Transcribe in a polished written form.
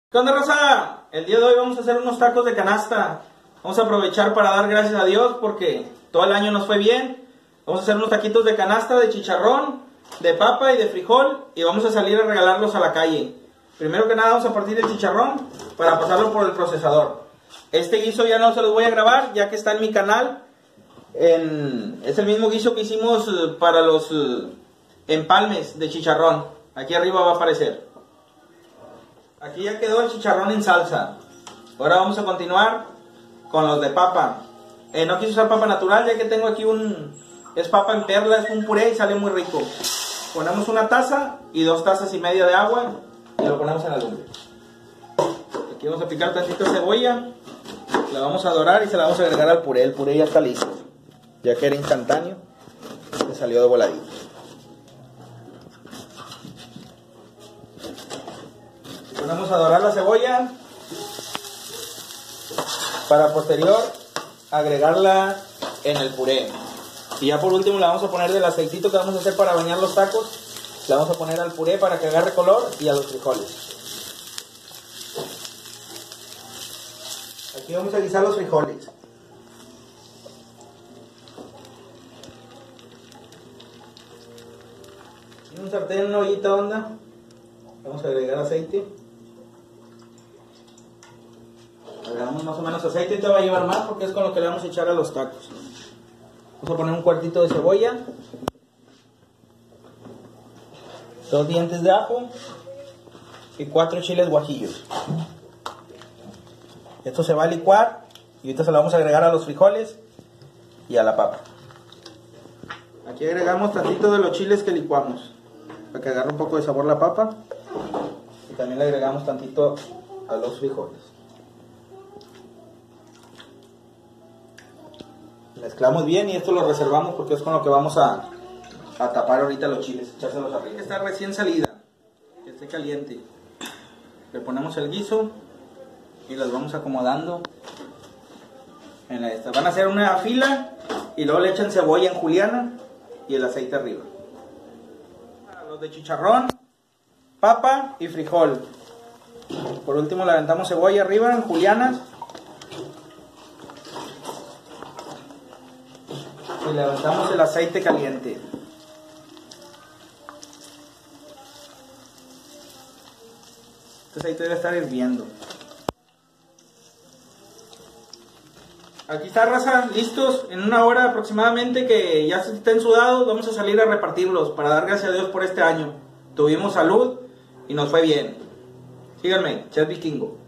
¿Qué onda, raza? El día de hoy vamos a hacer unos tacos de canasta. Vamos a aprovechar para dar gracias a Dios porque todo el año nos fue bien. Vamos a hacer unos taquitos de canasta, de chicharrón, de papa y de frijol, y vamos a salir a regalarlos a la calle. Primero que nada vamos a partir el chicharrón para pasarlo por el procesador. Este guiso ya no se los voy a grabar ya que está en mi canal. Es el mismo guiso que hicimos para los empalmes de chicharrón. Aquí arriba va a aparecer. Aquí ya quedó el chicharrón en salsa. Ahora vamos a continuar con los de papa. No quise usar papa natural ya que tengo aquí es papa en perla, es un puré y sale muy rico. Ponemos una taza y 2 tazas y media de agua y lo ponemos en la lumbre. Aquí vamos a picar tantito cebolla, la vamos a dorar y se la vamos a agregar al puré. El puré ya está listo, ya que era instantáneo, se salió de voladito. Ponemos a dorar la cebolla para posterior agregarla en el puré. Y ya por último le vamos a poner del aceitito que vamos a hacer para bañar los tacos. Le vamos a poner al puré para que agarre color y a los frijoles. Aquí vamos a guisar los frijoles. En un sartén, una ollita honda, vamos a agregar aceite. Agregamos más o menos aceite, te va a llevar más porque es con lo que le vamos a echar a los tacos. Vamos a poner un cuartito de cebolla, 2 dientes de ajo y 4 chiles guajillos. Esto se va a licuar y ahorita se lo vamos a agregar a los frijoles y a la papa. Aquí agregamos tantito de los chiles que licuamos para que agarre un poco de sabor la papa, y también le agregamos tantito a los frijoles. Mezclamos bien y esto lo reservamos porque es con lo que vamos a tapar ahorita los chiles, echárselos arriba. Tiene que estar recién salida, que esté caliente. Le ponemos el guiso y las vamos acomodando en esta. Van a hacer una fila y luego le echan cebolla en juliana y el aceite arriba. Los de chicharrón, papa y frijol. Por último le aventamos cebolla arriba en juliana. Y levantamos el aceite caliente. Este aceite debe estar hirviendo. Aquí está, raza, listos. En una hora aproximadamente que ya estén sudados, vamos a salir a repartirlos para dar gracias a Dios por este año. Tuvimos salud y nos fue bien. Síganme, Chef Vikingo.